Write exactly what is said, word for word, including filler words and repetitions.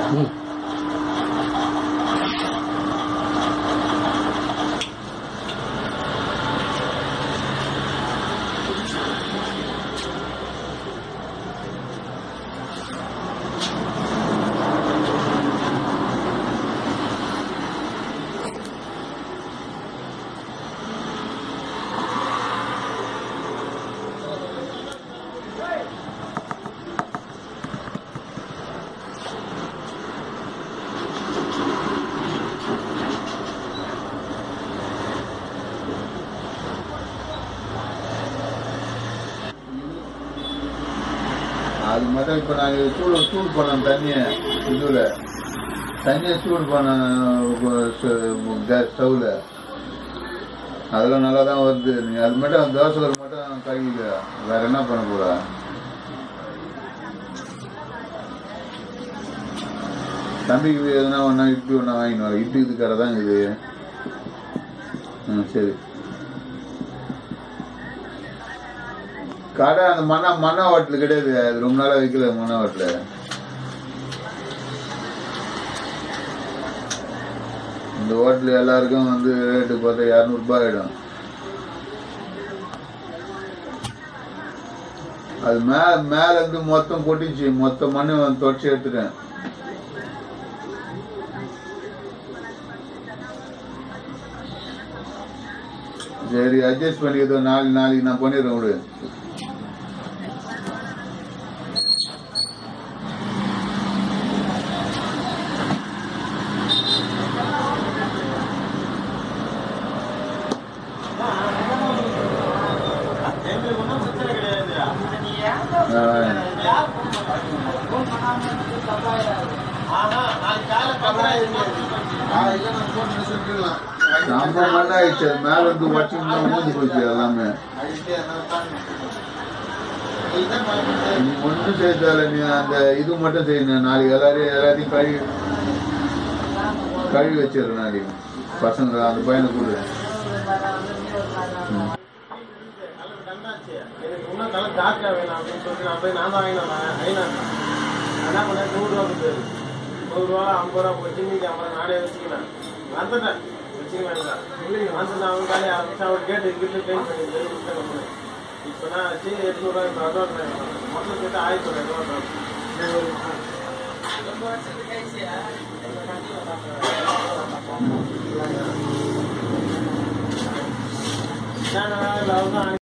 அது மட்டும் இப்போ நாங்கள் சூடு சூடு பண்ணோம் தண்ணியை இதுல தண்ணியை சூடு பண்ண கேஸ் ஸ்டவ்ல அதெல்லாம் நல்லா தான் வருது. நீ அது மட்டும் தோசைகள் மட்டும் கழுவிக்க, வேற என்ன பண்ண போற? தம்பிக்கு எதுனா ஒன்னா இட்லி ஒன்றா வாங்கினு வர, இட்லி இதுக்கார தான் இது. ம் சரி. கடை அந்த மண்ணா மண்ணா ஹோட்டல் கிடையாது, அது ரொம்ப நாளா வைக்கல மண்ணா ஹோட்டல். இந்த ஹோட்டல் எல்லாருக்கும் வந்து ரேட்டு பார்த்தா இரநூறு ரூபாய் ஆயிடும். அது மேல மேல இருந்து மொத்தம் கொட்டிச்சு, மொத்த மண்ணு தொடச்சி எடுத்துட்டேன். சரி அட்ஜஸ்ட் பண்ணிக்கிறதோ நாளைக்கு நாளைக்கு நான் பண்ணிடுறேன் விடு. நம்ம மண்ணாயிடுச்சு, மேல இருந்து வச்சுன்னா மூஞ்சி போச்சு எல்லாமே. நீ ஒன்றும் செய்தால, நீ அந்த இது மட்டும் செய்யணும். நாளைக்கு எல்லாரையும் எல்லாத்தையும் கழுவி கழுவி வச்சிடுறேன் நாளைக்கு. பசங்க அந்த பையனை கொடு. நூறு ரூபா ஐம்பது ரூபா போச்சு, மீதி ஐம்பது நானே வச்சுக்கிறேன். வந்துட்டேன் வச்சுக்கிறேன் வந்து நான் அவங்க வேலையை ஆரம்பிச்சு அவர் கேட்டு கிட்ட பெயிண்ட் பண்ணி கொடுத்தேன். இப்போ நான் வச்சு எட்நூறுவா இப்போ அட்வான்ஸ் மொத்தம் கிட்ட ஆயிரத்தி தொள்ளாயிரம் ரூபா.